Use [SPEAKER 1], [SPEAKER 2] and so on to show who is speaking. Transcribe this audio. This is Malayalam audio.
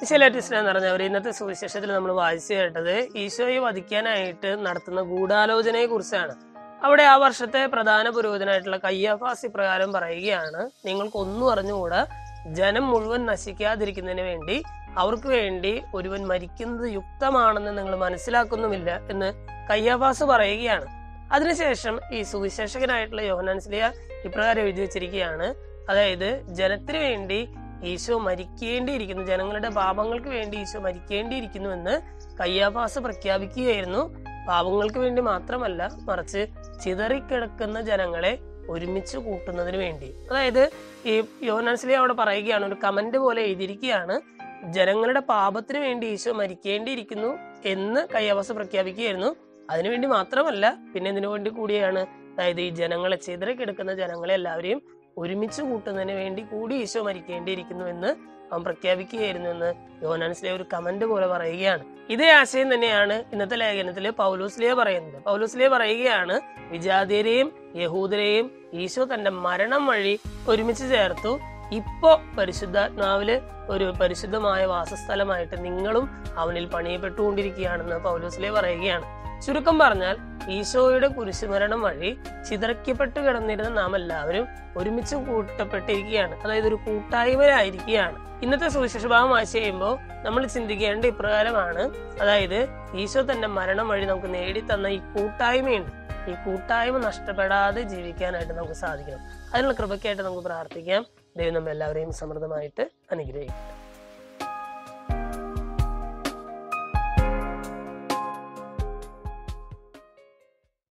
[SPEAKER 1] എന്ന് പറഞ്ഞവർ ഇന്നത്തെ സുവിശേഷത്തിൽ നമ്മൾ വായിച്ചു കേട്ടത് ഈശോയെ വധിക്കാനായിട്ട് നടത്തുന്ന ഗൂഢാലോചനയെ കുറിച്ചാണ്. അവിടെ ആ വർഷത്തെ പ്രധാന പുരോഹിതനായിട്ടുള്ള കയ്യാഫാസ് ഇപ്രകാരം പറയുകയാണ്, നിങ്ങൾക്കൊന്നും അറിഞ്ഞുകൂടാ, ജനം മുഴുവൻ നശിക്കാതിരിക്കുന്നതിന് വേണ്ടി അവർക്ക് വേണ്ടി ഒരുവൻ മരിക്കുന്നത് യുക്തമാണെന്ന് നിങ്ങൾ മനസ്സിലാക്കുന്നുമില്ല എന്ന് കയ്യാഫാസ് പറയുകയാണ്. അതിനുശേഷം ഈ സുവിശേഷകനായിട്ടുള്ള യോഹന്നാൻ ശ്ലീഹ ഇപ്രകാരം എഴുതി വെച്ചിരിക്കുകയാണ്, അതായത് ജനത്തിന് വേണ്ടി ഈശോ മരിക്കേണ്ടിയിരിക്കുന്നു, ജനങ്ങളുടെ പാപങ്ങൾക്ക് വേണ്ടി ഈശോ മരിക്കേണ്ടിയിരിക്കുന്നു എന്ന് കയ്യാഫാസ് പ്രഖ്യാപിക്കുകയായിരുന്നു. പാപങ്ങൾക്ക് വേണ്ടി മാത്രമല്ല, മറിച്ച് ചിതറിക്കിടക്കുന്ന ജനങ്ങളെ ഒരുമിച്ച് കൂട്ടുന്നതിന് വേണ്ടി. അതായത് ഈ യോഹന്നാൻ ശ്ലീഹ അവിടെ പറയുകയാണ്, ഒരു കമന്റ് പോലെ എഴുതിയിരിക്കുകയാണ്, ജനങ്ങളുടെ പാപത്തിന് വേണ്ടി ഈശോ മരിക്കേണ്ടിയിരിക്കുന്നു എന്ന് കയ്യാഫാസ് പ്രഖ്യാപിക്കുകയായിരുന്നു. അതിനുവേണ്ടി മാത്രമല്ല, പിന്നെ ഇതിനു വേണ്ടി കൂടിയാണ്, അതായത് ഈ ജനങ്ങളെ ചിതറിക്കിടക്കുന്ന ജനങ്ങളെ എല്ലാവരെയും ഒരുമിച്ച് കൂട്ടുന്നതിന് വേണ്ടി കൂടി ഈശോ മരിക്കേണ്ടിയിരിക്കുന്നു എന്ന് അവൻ പ്രഖ്യാപിക്കുകയായിരുന്നു എന്ന് യോഹന്നാൻ ശ്ലീഹ ഒരു കമന്റ് പോലെ പറയുകയാണ്. ഇതേ ആശയം തന്നെയാണ് ഇന്നത്തെ ലേഖനത്തിൽ പൗലോസ് ശ്ലീഹ പറയുന്നത്. പൗലോസ് ശ്ലീഹ പറയുകയാണ്, വിജാതിയരെയും യഹൂദരെയും ഈശോ തന്റെ മരണം വഴി ഒരുമിച്ച് ചേർത്തു. ഇപ്പോ പരിശുദ്ധാത്മാവില് ഒരു പരിശുദ്ധമായ വാസസ്ഥലമായിട്ട് നിങ്ങളും അവനിൽ പണിയപ്പെട്ടുകൊണ്ടിരിക്കുകയാണെന്ന് പൗലോസ് ശ്ലീഹ പറയുകയാണ്. ചുരുക്കം പറഞ്ഞാൽ, ഈശോയുടെ കുരിശുമരണം വഴി ചിതറിക്കപ്പെട്ട് കിടന്നിരുന്ന നാം എല്ലാവരും ഒരുമിച്ച് കൂട്ടപ്പെട്ടിരിക്കുകയാണ്. അതായത് ഒരു കൂട്ടായ്മയായിരിക്കുകയാണ്. ഇന്നത്തെ സുവിശേഷ ഭാഗം വായിച്ചു കഴിയുമ്പോൾ നമ്മൾ ചിന്തിക്കേണ്ട ഇപ്രകാരമാണ്, അതായത് ഈശോ തന്റെ മരണം വഴി നമുക്ക് നേടിത്തന്ന ഈ കൂട്ടായ്മയുണ്ട്. ഈ കൂട്ടായ്മ നഷ്ടപ്പെടാതെ ജീവിക്കാനായിട്ട് നമുക്ക് സാധിക്കണം. അതിനുള്ള കൃപയ്ക്കായിട്ട് നമുക്ക് പ്രാർത്ഥിക്കാം. ദൈവം നമ്മെല്ലാവരെയും സമൃദ്ധമായിട്ട് അനുഗ്രഹിക്കും.